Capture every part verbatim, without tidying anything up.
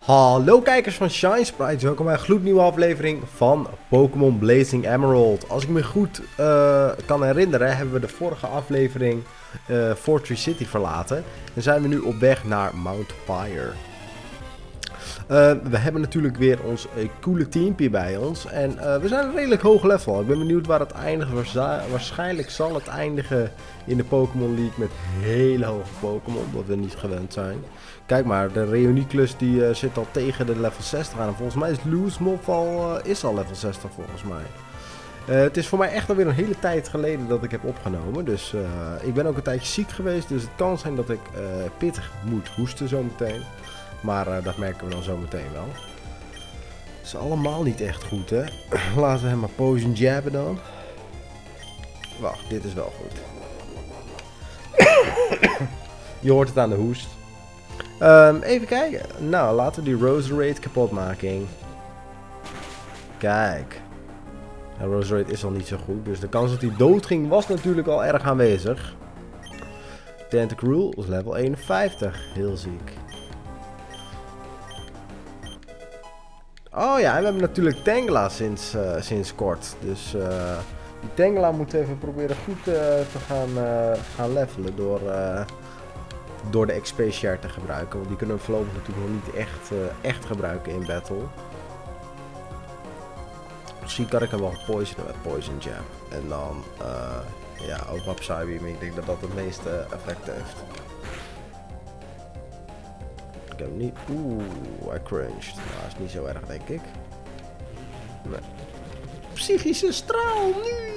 Hallo kijkers van Shine Sprites, welkom bij een gloednieuwe aflevering van Pokémon Blazing Emerald. Als ik me goed uh, kan herinneren, hebben we de vorige aflevering uh, Fortress City verlaten. En zijn we nu op weg naar Mount Pyre. Uh, we hebben natuurlijk weer ons uh, coole teampje bij ons. En uh, we zijn een redelijk hoog level. Ik ben benieuwd waar het eindigt. Waarschijnlijk zal het eindigen in de Pokémon League met hele hoge Pokémon. Wat we niet gewend zijn. Kijk maar, de Reuniclus die uh, zit al tegen de level zestig aan. En volgens mij is Loosmof al, uh, is al level zestig volgens mij. Uh, het is voor mij echt alweer een hele tijd geleden dat ik heb opgenomen. Dus uh, ik ben ook een tijdje ziek geweest. Dus het kan zijn dat ik uh, pittig moet hoesten zometeen. Maar uh, dat merken we dan zo meteen wel. Het is allemaal niet echt goed, hè. Laten we hem maar poison jabben dan. Wacht, dit is wel goed. Je hoort het aan de hoest. Um, even kijken. Nou, laten we die Roserade kapot maken. Kijk. Ja, Roserade is al niet zo goed. Dus de kans dat hij dood ging was natuurlijk al erg aanwezig. Tentacruel is level eenenvijftig. Heel ziek. Oh ja, en we hebben natuurlijk Tangela sinds, uh, sinds kort. Dus uh, die Tangela moeten we even proberen goed uh, te gaan, uh, gaan levelen door, uh, door de X P share te gebruiken. Want die kunnen we voorlopig natuurlijk nog niet echt, uh, echt gebruiken in battle. Misschien kan ik hem wel poisonen met Poison Jab. En dan uh, ja, ook op Psybeam. Ik denk dat dat het meeste effect heeft. Ik heb hem niet. Oeh, hij crunched. Nou, dat is niet zo erg, denk ik. Nee. Psychische straal nu!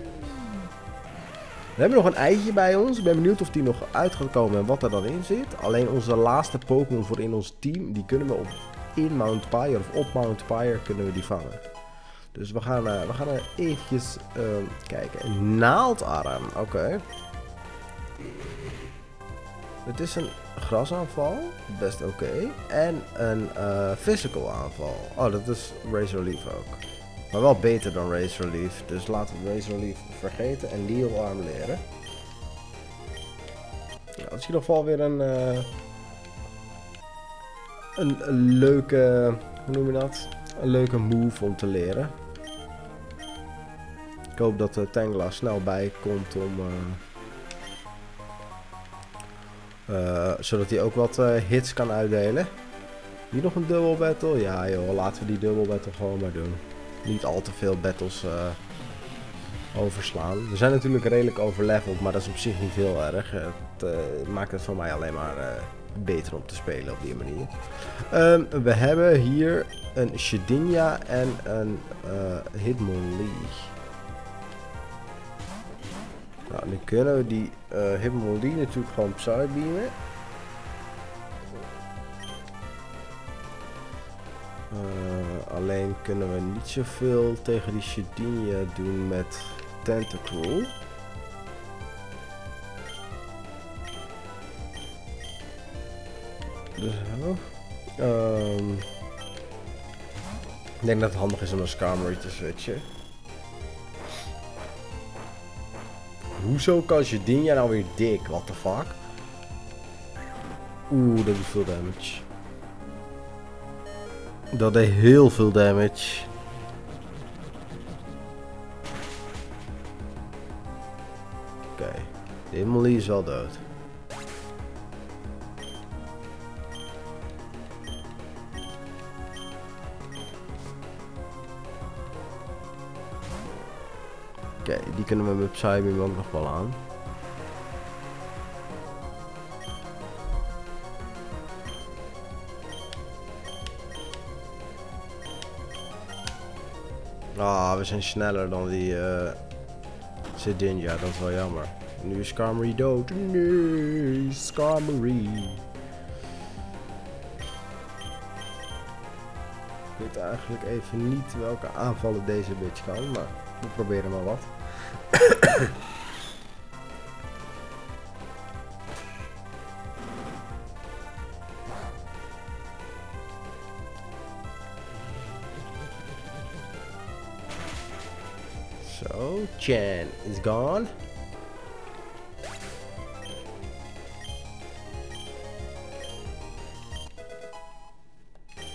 We hebben nog een eitje bij ons. Ik ben benieuwd of die nog uit gaat komen en wat er dan in zit. Alleen onze laatste Pokémon voor in ons team, die kunnen we op in Mount Pyre of op Mount Pyre kunnen we die vangen. Dus we gaan, uh, we gaan er eventjes uh, kijken. Een naaldarm, oké. Okay. Het is een grasaanval, best oké. Okay. En een uh, physical aanval. Oh, dat is Razor Leaf ook. Maar wel beter dan Razor Leaf. Dus laten we Razor Leaf vergeten en Needle Arm leren. Ja, dat is in ieder geval weer een, uh, een, een leuke, hoe noem je dat? Een leuke move om te leren. Ik hoop dat de Tangela snel bij komt om... Uh, Uh, zodat hij ook wat uh, hits kan uitdelen. Hier nog een double battle? Ja joh, laten we die double battle gewoon maar doen. Niet al te veel battles uh, overslaan. We zijn natuurlijk redelijk overleveld, maar dat is op zich niet heel erg. Het uh, maakt het voor mij alleen maar uh, beter om te spelen op die manier. Um, we hebben hier een Shedinja en een uh, Hitmonlee. Nou, nu kunnen we die uh, Hitmonlee natuurlijk gewoon Psybeamen. Uh, alleen kunnen we niet zoveel tegen die Shedinja doen met Tentacruel. Dus zo. Um, ik denk dat het handig is om een Skarmory te switchen. Hoezo kan Shedinja nou weer dik? What the fuck? Oeh, dat doet veel damage. Dat deed heel veel damage. Oké, okay. De Hitmonlee is wel dood. Oké, okay, die kunnen we met Psybeam ook nog wel aan. Ah, we zijn sneller dan die uh, Shedinja, dat is wel jammer. Nu is Skarmory dood. Nee, Skarmory. Ik weet eigenlijk even niet welke aanvallen deze bitch kan, maar we proberen maar wat. So, Chan is gone.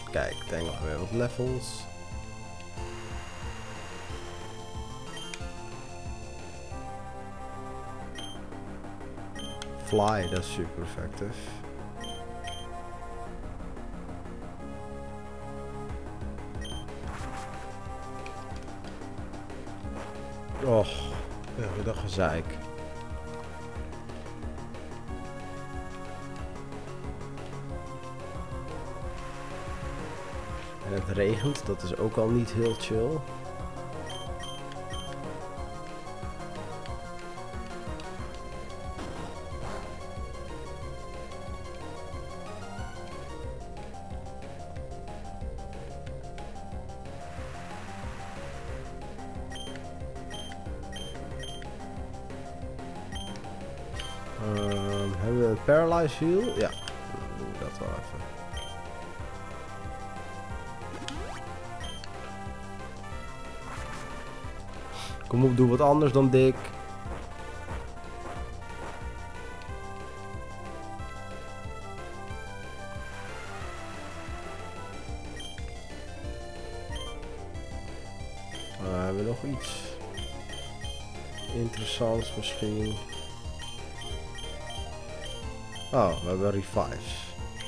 Kijk, denk nog weer wat levels. Fly, dat is super effectief. Och, ja, dat gezeik. En het regent, dat is ook al niet heel chill. Um, hebben we een Paralyze Heal? Ja, dan doen we dat wel even. Kom op, doe wat anders dan dik. Uh, hebben we nog iets interessants misschien? Oh, we hebben revives.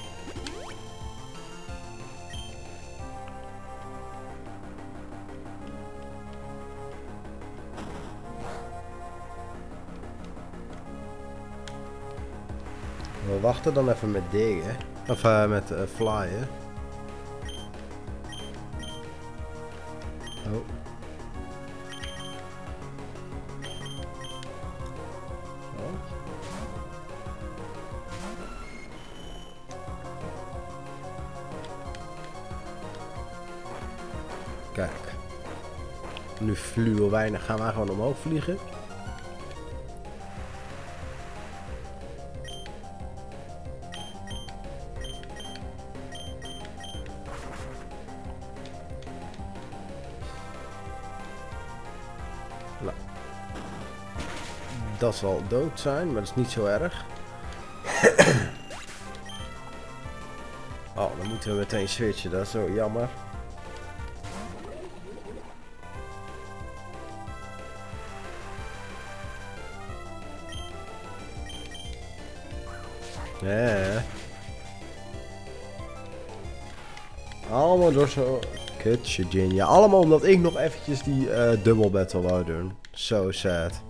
We wachten dan even met diggen. Of uh, met uh, flyen. Oh. Kijk. Nu fluo weinig, gaan wij gewoon omhoog vliegen. Nou. Dat zal dood zijn, maar dat is niet zo erg. Oh, dan moeten we meteen switchen, dat is zo jammer. Ja. Allemaal door zo... Kutje Jin. Ja, allemaal omdat ik nog eventjes die uh, double battle wou doen. So sad.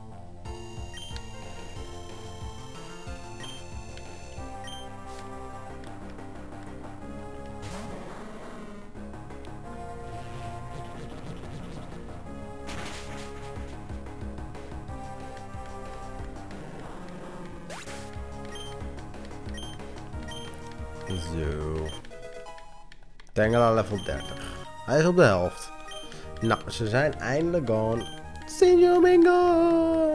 Zo. Tengela level dertig. Hij is op de helft. Nou, ze zijn eindelijk gone. Senor Mingo!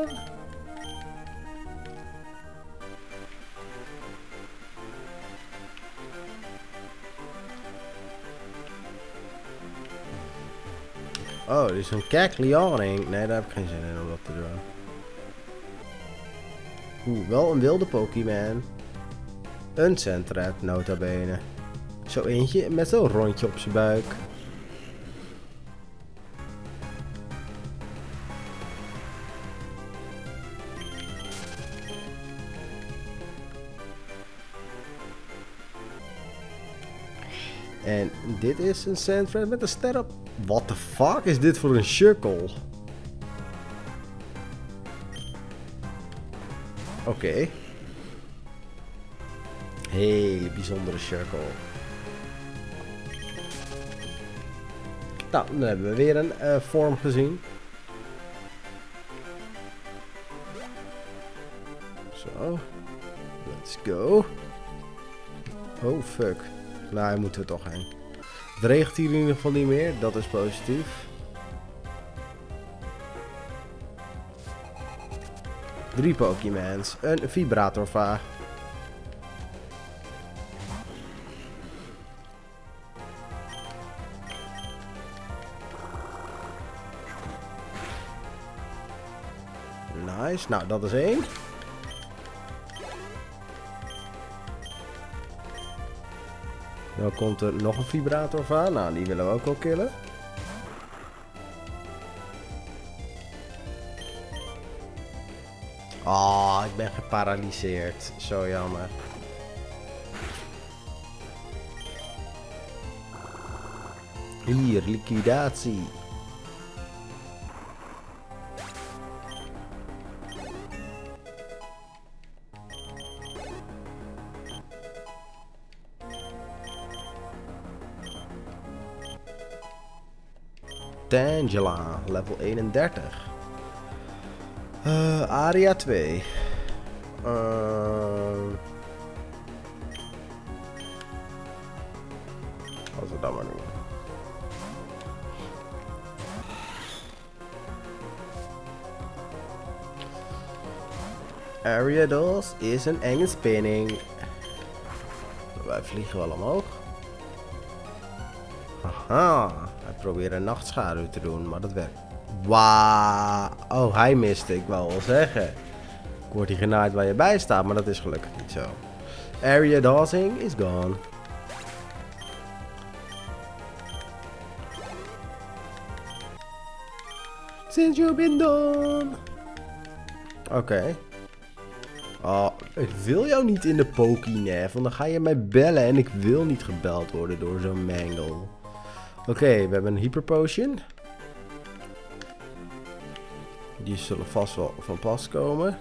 Oh, dit is een Kecleoning. Nee, daar heb ik geen zin in om dat te doen. Oeh, wel een wilde Pokémon. Een Sentret, nota bene. Zo eentje met zo'n rondje op zijn buik. En dit is een Sentret met een ster op. What the fuck is dit voor een Shuckle? Oké. Okay. Hele bijzondere Shuckle. Nou, dan hebben we weer een uh, vorm gezien. Zo. Let's go. Oh, fuck. Nou, daar moeten we toch heen. Het regent hier in ieder geval niet meer. Dat is positief. Drie Pokémons. Een Vibratorva. Nice. Nou, dat is één. Dan komt er nog een vibrator van. Nou, die willen we ook wel killen. Oh, ik ben geparalyseerd. Zo jammer. Hier, liquidatie. Tangela, level eenendertig. Uh, area twee. Uh... Als we dat maar doen. Area dos is een enge spinning. Wij vliegen wel omhoog. Haha, hij probeert een nachtschaduw te doen, maar dat werkt. Wauw. Oh, hij miste, ik wou wel zeggen. Ik word hier genaaid waar je bij staat, maar dat is gelukkig niet zo. Area dosing is gone. Since you've been done. Oké. Okay. Oh, ik wil jou niet in de Pokénef, want dan ga je mij bellen en ik wil niet gebeld worden door zo'n mangle. Oké, okay, we hebben een Hyper Potion. Die zullen vast wel van pas komen.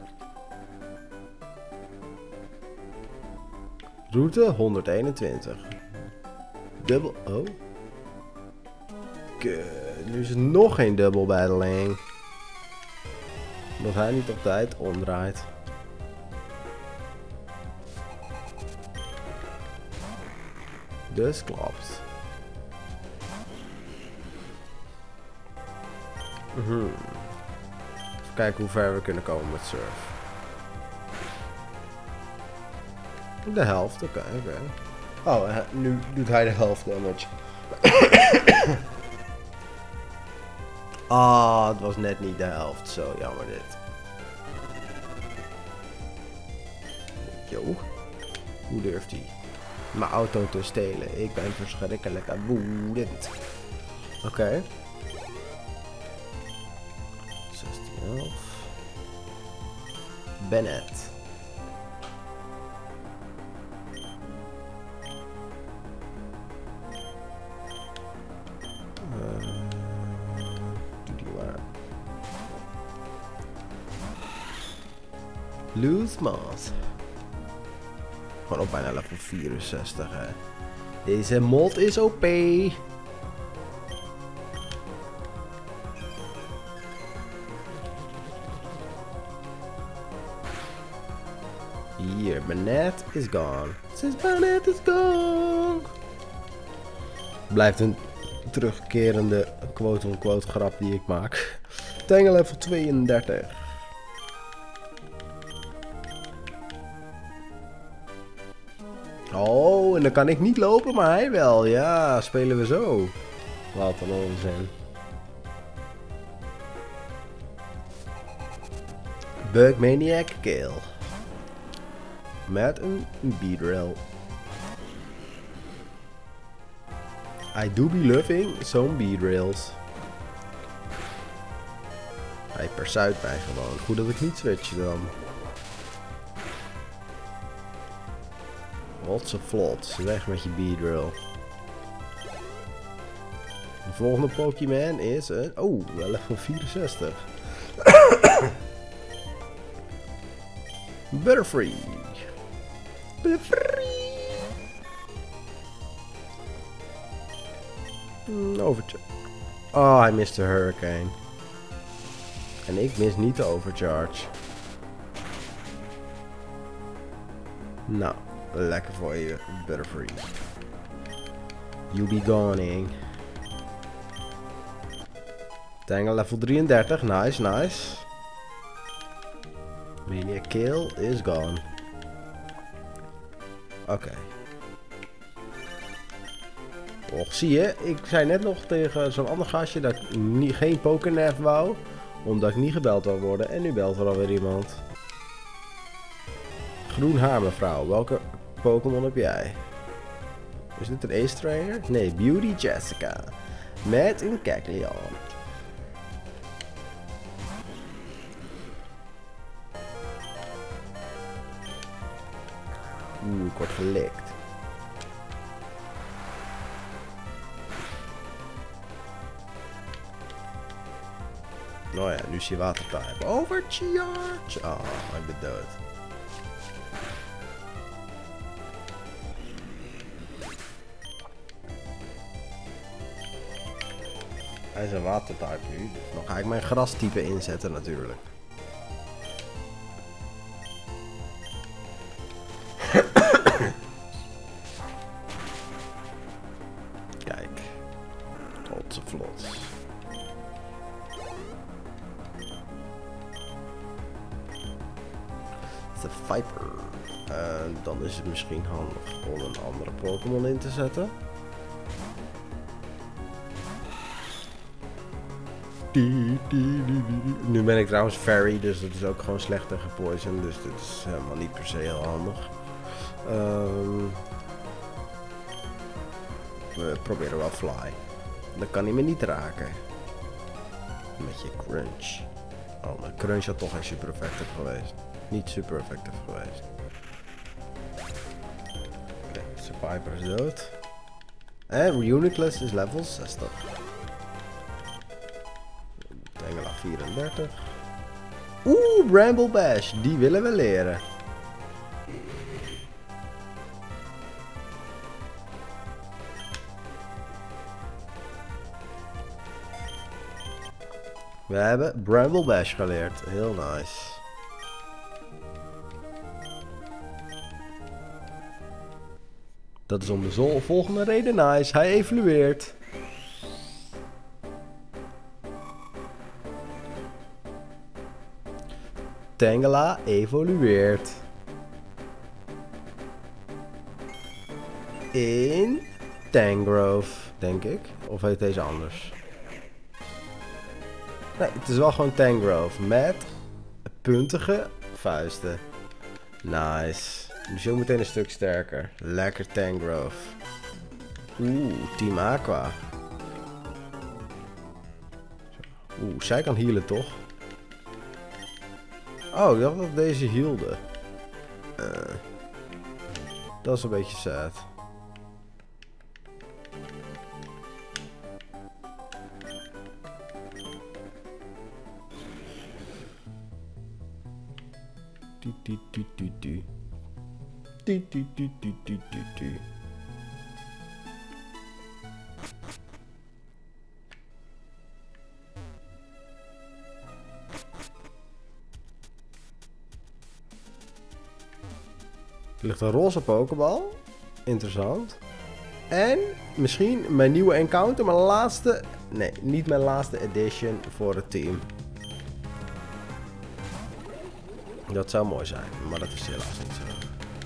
Route honderdeenentwintig. Dubbel. Oh. Kut, nu is er nog geen dubbel battling. Omdat hij niet op tijd omdraait. Dus klopt. Mm-hmm. Even kijken hoe ver we kunnen komen met surf. De helft, oké, okay, oké. Okay. Oh, nu doet hij de helft damage. Ah, oh, het was net niet de helft. Zo jammer dit. Yo. Hoe durft hij mijn auto te stelen? Ik ben verschrikkelijk woedend. Oké. Okay. zestien elf. Bennett. Uh, doe die maar. Loose Moss. Gewoon op bijna level vierenzestig, hè. Deze mod is O P. Hier, Bennett is gone. Since Bennett is gone. Blijft een terugkerende quote-unquote grap die ik maak. Tangle level tweeëndertig. Oh, en dan kan ik niet lopen, maar hij wel. Ja, spelen we zo. Wat een onzin. Bug Maniac kill. Met een Beedrill. I do be loving zo'n Beedrills. Hij persuit mij gewoon. Goed dat ik niet switch dan. Wat zo vlot. Weg met je Beedrill. De volgende Pokémon is een... Oh, wel level vierenzestig. Butterfree. Butterfree. Mm, overcharge. Oh, hij mist de Hurricane. En ik mis niet de overcharge. Nou, lekker voor je, Butterfree. You be goning. Tangle level drieëndertig, nice, nice. Maniac kill is gone. Oké. Okay. Och, zie je, ik zei net nog tegen zo'n ander gastje dat ik niet, geen Pokernef wou, omdat ik niet gebeld wil worden. En nu belt er alweer iemand. Groen haar, mevrouw. Welke Pokémon heb jij? Is dit een Ace Trainer? Nee, Beauty Jessica. Met een Kecleon. Oeh, ik word gelikt. Nou ja, nu is hij watertype. Overcharge! Oh, ik ben dood. Hij is een watertype nu. Dus dan ga ik mijn grastype inzetten natuurlijk. Kijk. Tot vlot. De Viper. Uh, dan is het misschien handig om een andere Pokémon in te zetten. Nu ben ik trouwens Fairy, dus dat is ook gewoon slecht tegen Poison. Dus dit is helemaal niet per se heel handig. Um, we proberen wel Fly. Dan kan hij me niet raken. Met je Crunch. Oh, mijn Crunch had toch geen super effectief geweest. Niet super effectief geweest. Oké, okay, Survivor is dood. En Reuniclus is level zestig. Tangela vierendertig. Oeh, Bramble Bash. Die willen we leren. We hebben Bramble Bash geleerd. Heel nice. Dat is om de volgende reden nice. Hij evolueert. Tangela evolueert. In Tangrowth, denk ik. Of heet deze anders? Nee, het is wel gewoon Tangrowth met puntige vuisten. Nice. Dus zo meteen een stuk sterker. Lekker Tangrowth. Oeh, Team Aqua. Oeh, zij kan healen toch? Oh, ik dacht dat deze hielde. Uh, dat is een beetje sad. Du, du, du, du, du. Du, du, du, du, du, du, du. Er ligt een roze pokebal. Interessant. En misschien mijn nieuwe encounter. Mijn laatste... Nee, niet mijn laatste edition voor het team. Dat zou mooi zijn. Maar dat is helaas niet zo.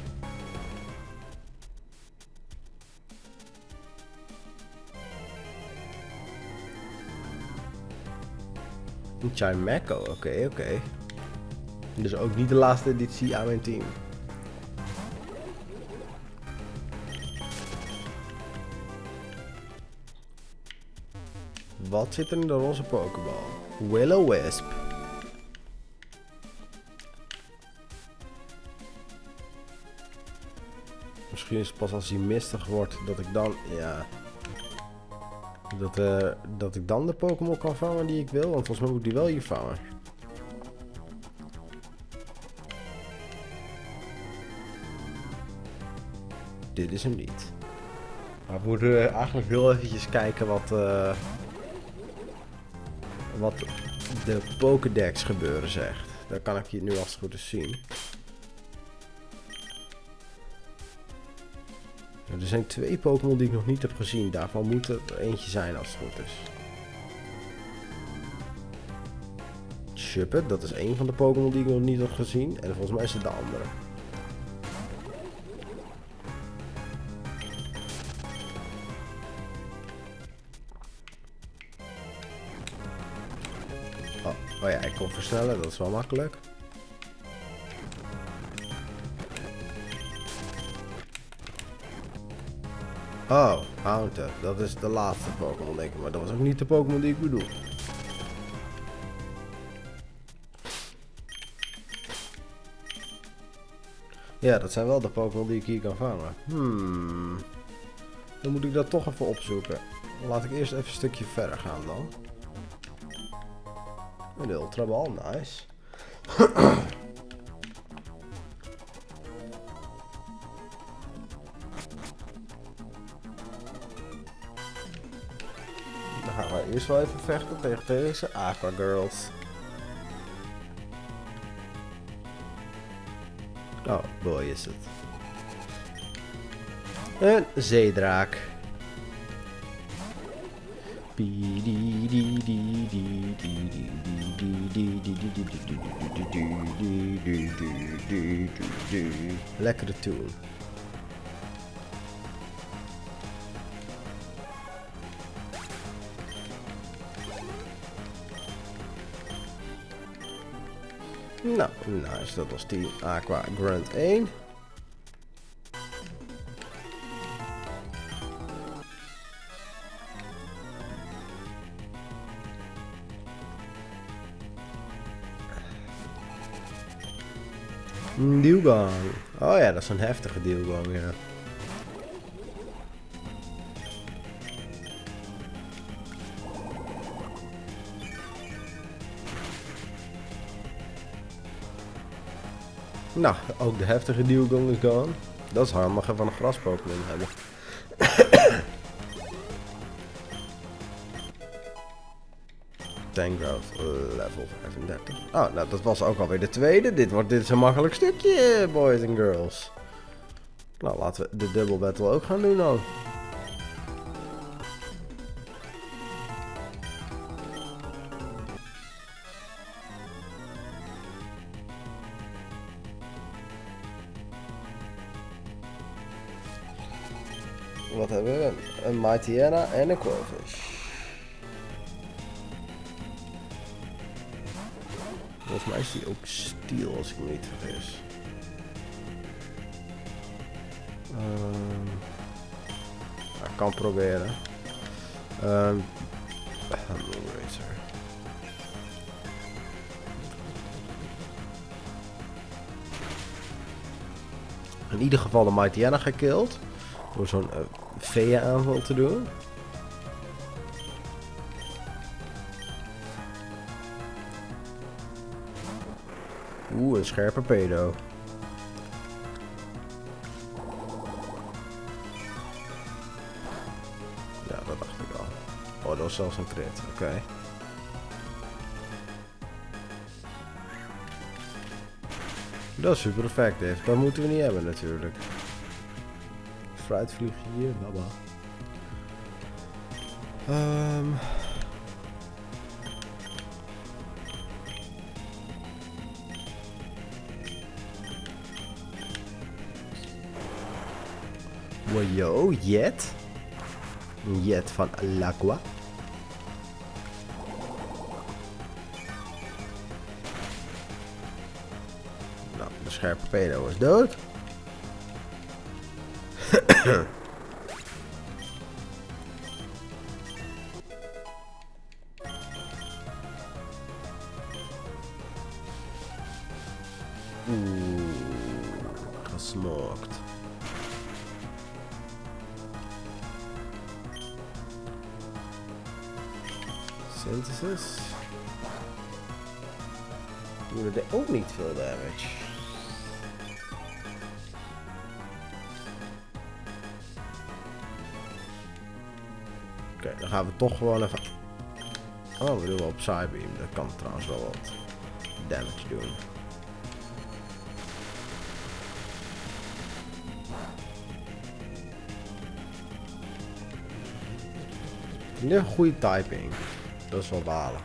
Een Chimeco. Oké, okay, oké. Okay. Dus ook niet de laatste editie aan mijn team. Wat zit er in de roze pokebal? Will-O-Wisp. Misschien is het pas als hij mistig wordt dat ik dan, ja, dat, uh, dat ik dan de Pokémon kan vangen die ik wil, want volgens mij moet ik die wel hier vangen. Dit is hem niet. Maar we moeten eigenlijk heel eventjes kijken wat, uh, wat de Pokédex gebeuren zegt. Dat kan ik hier nu als het goed is zien. Er zijn twee Pokémon die ik nog niet heb gezien. Daarvan moet er eentje zijn als het goed is. Shuppet, dat is één van de Pokémon die ik nog niet heb gezien. En volgens mij is het de andere. Oh, oh ja, ik kon versnellen. Dat is wel makkelijk. Oh, Haunter. Dat is de laatste Pokémon denk ik. Maar dat was ook niet de Pokémon die ik bedoel. Ja, dat zijn wel de Pokémon die ik hier kan vangen. Hmm. Dan moet ik dat toch even opzoeken. Laat ik eerst even een stukje verder gaan dan. Een Ultra Ball, nice. Dan gaan we eerst wel even vechten tegen deze Aqua Girls. Oh, boy is het. Een zeedraak. Lekkere tune. Nou, nice. Dat was die Aqua Grunt één. Dewgong. Oh ja, dat is een heftige Dewgong, ja. Nou, ook de heftige Dewgong is gone. Dat is handig van een gras-Pokémon hebben. Tangrowth level vijfendertig. Oh, nou dat was ook alweer de tweede. Dit, wordt, dit is een makkelijk stukje, boys en girls. Nou, laten we de double battle ook gaan doen dan. Wat hebben we? Een Mightyena en een Corphish. Volgens mij is die ook steel als ik me niet vergis. Um, ik kan proberen. Um, Racer. In ieder geval de Mightyena gekild. Door zo'n uh, vee aanval te doen. Oeh, een scherpe pedo. Ja, dat dacht ik al. Oh, dat was zelfs een crit. Oké. Okay. Dat is super effectief. Dat moeten we niet hebben natuurlijk. Fruitvlieg hier, baba. Um. Wajo, jet. Een jet van Alaqua. Nou, de scherpe pedo is dood. Oeh, gesmokt. Synthesis. Doe er ook niet veel damage. Oké, okay, dan gaan we toch gewoon even... Oh, we doen wel op Psybeam. Dat kan trouwens wel wat damage doen. Nu een goede typing. Dat is wel balen.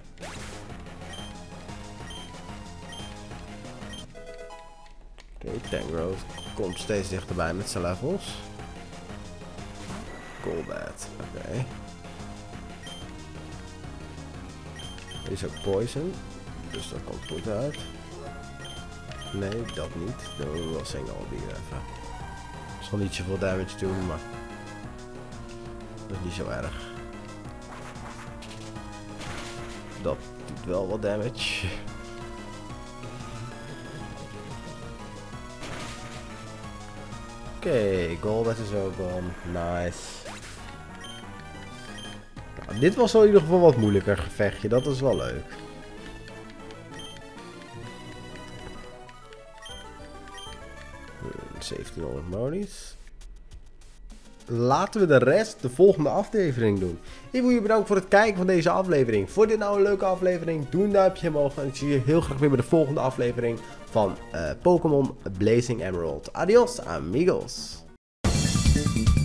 Oké, okay, Tangrowth komt steeds dichterbij met zijn levels. Golbat, oké. Okay. Deze is ook poison, dus dat komt goed uit. Nee, dat niet. Dan doen we wel single bier even. Zal niet zoveel damage doen, maar Dat is niet zo erg. Dat doet wel wat damage. Oké, okay, Golbat is ook gone. Nice. Nou, dit was wel in ieder geval wat moeilijker gevechtje. Dat is wel leuk. zeventienhonderd monies. Laten we de rest de volgende aflevering doen. Ik wil je bedanken voor het kijken van deze aflevering. Vond je dit nou een leuke aflevering? Doe een duimpje omhoog. En ik zie je heel graag weer bij de volgende aflevering van uh, Pokémon Blazing Emerald. Adios, amigos.